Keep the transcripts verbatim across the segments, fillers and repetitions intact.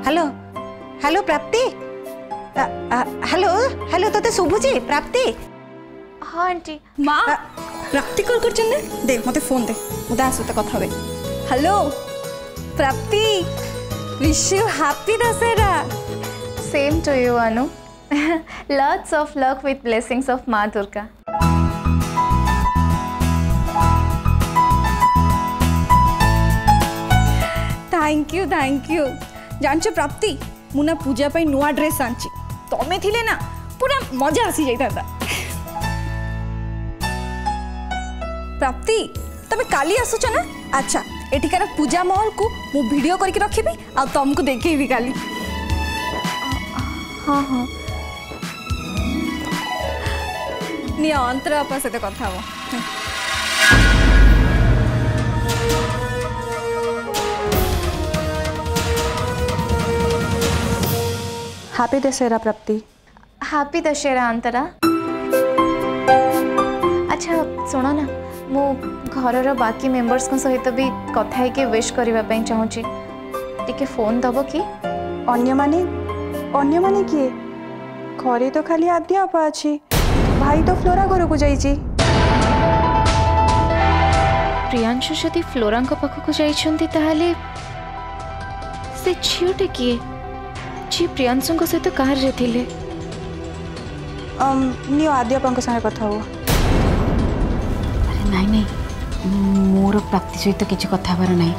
hello hello Prapti hello hello तोते शुभुची प्राप्ति हाँ आंटी माँ प्राप्ति कॉल कर दे मते फोन दे मुझे आसते कथा हे hello Prapti wish you happy Dussehra same to you Anu lots of luck with blessings of माँ Durga thank you thank you जानछ प्राप्ति मुना पूजा पाई नुआ ड्रेस आंची तमे थिले ना पूरा मजा आसी जाई था प्राप्ति तमे काली आसुछ ना अच्छा एठिकार पूजा महल को मु वीडियो करके रखिबी आ तुमको देखेबी काली हाँ हाँ निया अंतर आपा सहित कथा हो हैप्पी दशहरा प्राप्ति हैप्पी दशहरा अंतरा अच्छा सुनो ना मु घर बाकी मेंबर्स को सहित भी कथा है विश करने चाहूँगी टिके फोन दब कि अन्य माने अन्य माने किए घरे तो खाली आद्या आपा अच्छी भाई तो फ्लोरा घर को जाइए प्रियांशु जदि फ्लोरा पाखक जाइछन्ति ताहाले से झीटे किए जी प्रियांशु सहित कार रे थिले नियो आद्या आपा संगे कथा हो अरे नहीं नहीं मोर प्राप्ति सहित तो किसी कथा बार नहीं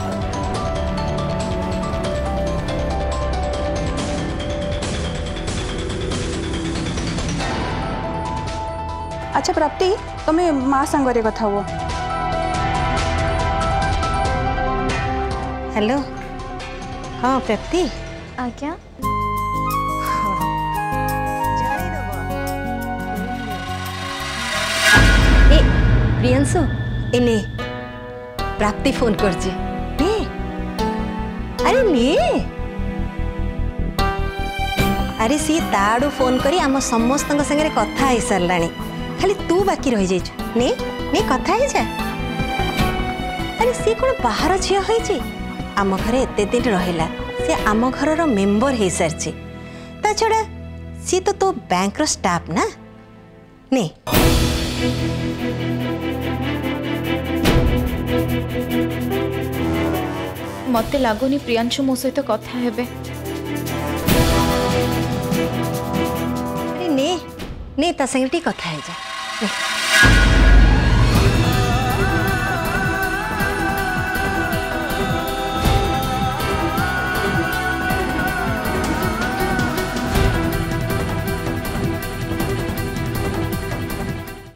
अच्छा प्राप्ति तुम्हें माँ संगे कथा हुआ हेलो हाँ प्राप्ति आज्ञा ए प्रियांशु एने प्राप्ति फोन कर अरे ने अरे सी ताड़ू फोन करी आम समस्त संगे कथा हो सारा खाली तू बाकी रही जाइछु ने ने कथा ही जा अरे सी कौन बाहर झील होइछि आम घरे एते दिन रहिला से आम घर मेंबर हो सारी ता छड़ा सी तो तो बैंक रो स्टाफ ना ने मते लागुनी प्रियांशु मो सहित कथा हेबे अरे ने ने ता संगे कथा है जा